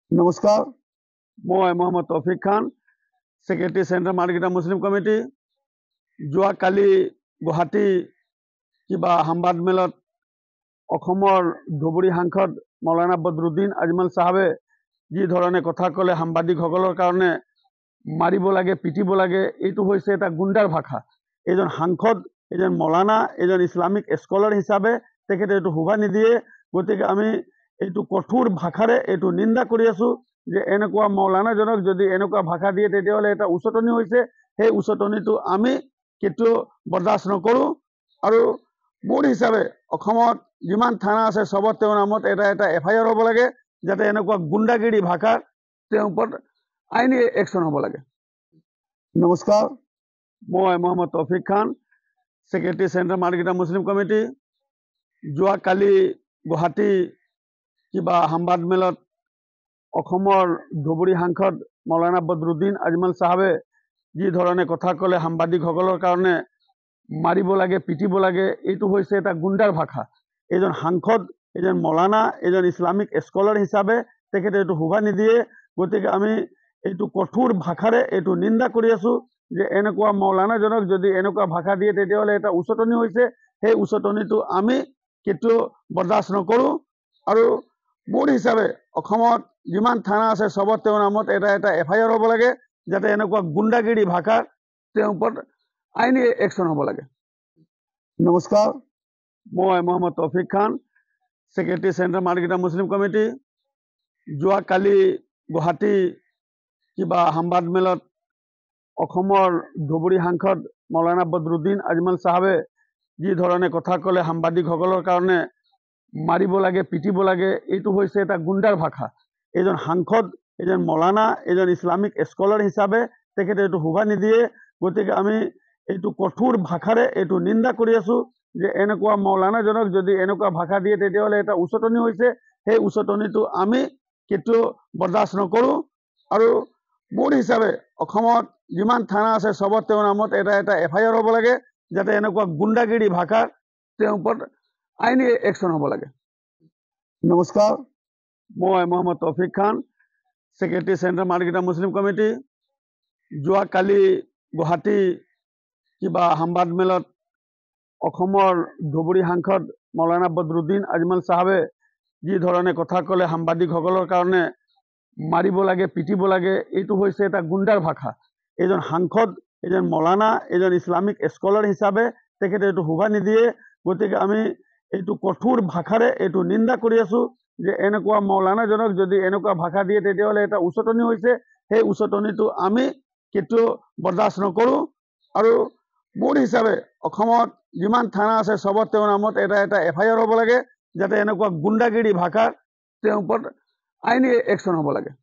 নমস্কাৰ, মই Mohammad Taufiq Khan, secretary central market Muslim committee. যোৱাকালি গুৱাহাটী কিবা সংবাদমেলত ধুবুৰী সাংসদ মৌলানা বদৰুদ্দিন আজমল সাহেবে যি ধৰণে কথা ক'লে সাংবাদিকসকলৰ কাৰণে মাৰিব লাগে, পিটিব লাগে, এইটো হৈছে এটা গুণ্ডাৰ ভাষা। এজন সাংসদ, এজন মৌলানা, এজন ইছলামিক স্কলাৰ হিচাপে তেখেতে এইটো শোভা নিদিয়ে। গতিকে আমি এইটো কঠোৰ ভাষাৰে এইটো নিন্দা কৰি আছো যে এনেকুৱা মৌলানাজনক যদি এনেকুৱা ভাষা দিয়ে তেতিয়াহ'লে এটা উচতনি হৈছে। সেই উচতনিটো আমি কেতিয়াও বৰদাস্ত নকৰোঁ। আৰু মোৰ হিচাপে অসমত যিমান থানা আছে চবত তেওঁৰ নামত এটা FIR হ'ব লাগে, যাতে এনেকুৱা গুণ্ডাগিৰি ভাষাৰ তেওঁৰ ওপৰত আইনী একশ্যন হ'ব লাগে। নমস্কাৰ, মই Mohammad Taufiq Khan, secretary central market Muslim committee. যোৱাকালি গুৱাহাটী কিবা সংবাদমেলত ধুবুৰী সাংসদ মৌলানা বদৰুদ্দিন আজমল সাহেবে যি ধৰণে কথা ক'লে সাংবাদিকসকলৰ কাৰণে মাৰিব লাগে, পিটিব লাগে, এইটো হৈছে এটা গুণ্ডাৰ ভাষা। এজন সাংসদ, এজন মৌলানা, এজন ইছলামিক স্কলাৰ হিচাপে তেখেতে এইটো শোভা নিদিয়ে। গতিকে আমি এইটো কঠোৰ ভাষাৰে এইটো নিন্দা কৰি আছো যে এনেকুৱা মৌলানাজনক যদি এনেকুৱা ভাষা দিয়ে তেতিয়াহ'লে এটা উচতনি হৈছে। সেই উচতনিটো আমি কেতিয়াও বৰদাস্ত নকৰোঁ। আৰু মোৰ হিচাপে অসমত যিমান থানা আছে চবত তেওঁৰ নামত এটা FIR হ'ব লাগে, যাতে এনেকুৱা গুণ্ডাগিৰি ভাষাৰ তেওঁৰ ওপৰত আইনী একশ্যন হ'ব লাগে। নমস্কাৰ, মই Mohammad Taufiq Khan, secretary central market Muslim committee. যোৱাকালি গুৱাহাটী কিবা সংবাদমেলত ধুবুৰী সাংসদ মৌলানা বদৰুদ্দিন আজমল সাহেবে যি ধৰণে কথা ক'লে সাংবাদিকসকলৰ কাৰণে মাৰিব লাগে, পিটিব লাগে, এইটো হৈছে এটা গুণ্ডাৰ ভাষা। এজন সাংসদ, এজন মৌলানা, এজন ইছলামিক স্কলাৰ হিচাপে তেখেতে এইটো শোভা নিদিয়ে। গতিকে আমি এইটো কঠোৰ ভাষাৰে এইটো নিন্দা কৰি আছো যে এনেকুৱা মৌলানাজনক যদি এনেকুৱা ভাষা দিয়ে তেতিয়াহ'লে এটা উচতনি হৈছে। সেই উচতনিটো আমি কেতিয়াও বৰদাস্ত নকৰোঁ। আৰু মোৰ হিচাপে অসমত যিমান থানা আছে চবত তেওঁৰ নামত এটা FIR হ'ব লাগে, যাতে এনেকুৱা গুণ্ডাগিৰি ভাষাৰ তেওঁৰ ওপৰত আইনী একশ্যন হ'ব লাগে। নমস্কাৰ, মই Mohammad Taufiq Khan, secretary central market Muslim committee. যোৱাকালি গুৱাহাটী কিবা সংবাদমেলত ধুবুৰী সাংসদ মৌলানা বদৰুদ্দিন আজমল সাহেবে যি ধৰণে কথা ক'লে সাংবাদিকসকলৰ কাৰণে মাৰিব লাগে, পিটিব লাগে, এইটো হৈছে এটা গুণ্ডাৰ ভাষা। এজন সাংসদ, এজন মৌলানা, এজন ইছলামিক স্কলাৰ হিচাপে তেখেতে এইটো শোভা নিদিয়ে। গতিকে আমি এইটো কঠোৰ ভাষাৰে এইটো নিন্দা কৰি আছো যে এনেকুৱা মৌলানাজনক যদি এনেকুৱা ভাষা দিয়ে তেতিয়াহ'লে এটা উচতনি হৈছে। সেই উচতনিটো আমি কেতিয়াও বৰদাস্ত নকৰোঁ। আৰু মোৰ হিচাপে অসমত যিমান থানা আছে চবত তেওঁৰ নামত এটা FIR হ'ব লাগে, যাতে এনেকুৱা গুণ্ডাগিৰি ভাষাৰ তেওঁৰ ওপৰত আইনী একশ্যন হ'ব লাগে।